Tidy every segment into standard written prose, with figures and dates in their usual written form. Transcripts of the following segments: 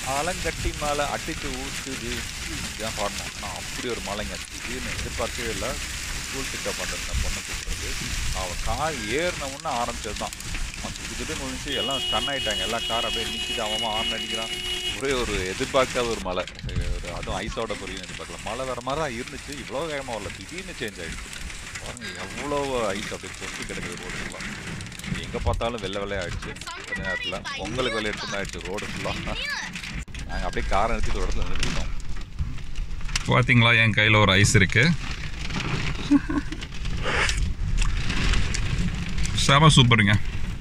ஆலங்கட்டி மேலே அடித்து ஊற்றுது இதுதான் பாடணும். ஆனால் அப்படி ஒரு மலைங்க திடீர்னு எதிர்பார்க்கவே இல்லை. ஸ்கூல் பிக்கப் பண்ணிருந்தேன் பொண்ணு கூப்பிட்றது. அவள் கார் ஏறினவுன்னு ஆரம்பிச்சது தான். திடீர்னு விழுந்துச்சு, எல்லாம் ஸ்டன் ஆகிட்டாங்க. எல்லா கார் அப்படியே நிற்கிது, அவன் ஆர்ன் அடிக்கிறான். ஒரே ஒரு எதிர்பார்க்காத ஒரு மலை, ஒரு அதுவும் ஐஸோட பொறியும் எதிர்பார்க்கல. மழை வர மாதிரி தான் இருந்துச்சு, இவ்வளோ வேகமாக வரல, திடீர்னு சேஞ்ச் ஆகிடுச்சு. பாருங்க எவ்வளோ ஐஸ் அப்படியே கொட்டி கிடக்குது ரோடுலாம். எங்கே பார்த்தாலும் வெள்ளை வெள்ளையாகிடுச்சு. கொஞ்ச நேரத்தில் பொங்கலுக்கு வெள்ளை எடுத்து ஆகிடுச்சு ரோடு ஃபுல்லாக. நாங்கள் அப்படியே காரை நிறுத்திட்டு ஒரு இடத்துல நிறுத்திட்டோம். பார்த்தீங்களா என் கையில் ஒரு ஐஸ் இருக்கு. செம சூப்பருங்க.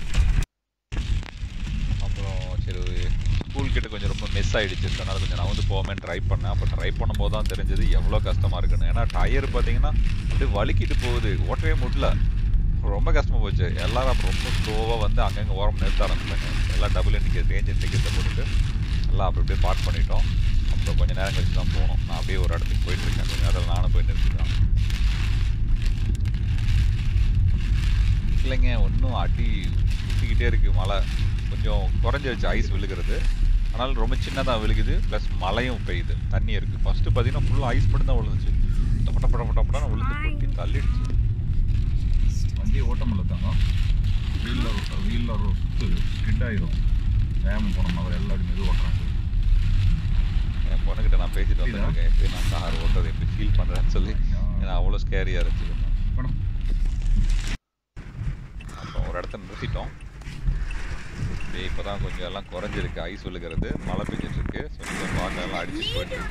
அப்புறம் சரி ஸ்கூல் கிட்ட கொஞ்சம் ரொம்ப மிஸ் ஆகிடுச்சு. அதனால் கொஞ்சம் நான் வந்து போவேன் ட்ரை பண்ணேன். அப்போ ட்ரை பண்ணும்போது தான் தெரிஞ்சது எவ்வளோ கஷ்டமாக இருக்குன்னு. ஏன்னா டயர் பார்த்தீங்கன்னா அப்படியே வலிக்கிட்டு போகுது, ஓட்டவே முடியல, ரொம்ப கஷ்டமாக போச்சு. எல்லாரும் அப்புறம் ரொம்ப ஸ்லோவாக வந்து அங்கங்கே ஓரம் நிறுத்த ஆரம்பிச்சாங்க. எல்லாம் டபுள் இண்டிகேட் ரேஞ்ச் இண்டிகேட்டை போட்டுட்டு எல்லாம் அப்படி அப்படியே பார்க் பண்ணிட்டோம். அப்புறம் கொஞ்சம் நேரம் கழிச்சு தான் போகணும். நான் அப்படியே ஒரு இடத்துக்கு போயிட்டுருக்கேன். கொஞ்சம் நேரத்தில் நானும் போய் நிறுத்திக்கலாம். இல்லைங்க ஒன்றும் அடி ஊற்றிக்கிட்டே இருக்குது. மழை கொஞ்சம் குறைஞ்சிருச்சு ஐஸ் விழுகிறது, ஆனாலும் ரொம்ப சின்னதாக விழுகுது. ப்ளஸ் மழையும் பெய்யுது, தண்ணி இருக்குது. ஃபஸ்ட்டு பார்த்தீங்கன்னா ஃபுல்லாக ஐஸ் மட்டும் தான் விழுந்துச்சு. பட்டப்படப்படப்படான்னு விழுந்து கொட்டி தள்ளிடுச்சு. வண்டியை ஓட்ட முடியலதாங்க. வீலில் ஸ்கிட் ஆகிடும். வேகம் போன மாதிரி எல்லாரும் மெது ஓட்டுறாங்க. என் பொண்ணுக்கிட்ட நான் பேசிட்டு வந்துருக்கேன், எப்படி நான் கார் ஓட்டுறது எப்படி ஃபீல் பண்ணுறேன்னு சொல்லி. ஏன்னா அவ்வளோ ஸ்கேரியாக இருந்துச்சு. அப்புறம் ஒரு இடத்த நிறுத்திட்டோம். இப்போ தான் கொஞ்சம் எல்லாம் குறைஞ்சிருக்கு, ஐஸ் விழுகிறது, மழை பெஞ்சிட்டு இருக்கு. ஸோ கொஞ்சம் பார்க்க எல்லாம் அடிச்சு போயிட்டு இருக்கு.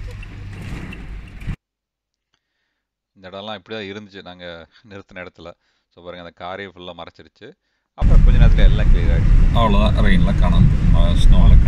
இந்த இடம்லாம் இப்படி தான் இருந்துச்சு நாங்கள் நிறுத்தின இடத்துல. ஸோ பாருங்கள் அந்த காரே ஃபுல்லாக மறைச்சிருச்சு. அப்புறம் கொஞ்ச நேரத்தில் எல்லாம் கிளியர் ஆகிடுச்சு. அவ்வளோதான், ரெயின்லாம் காணும், ஸ்னோவில்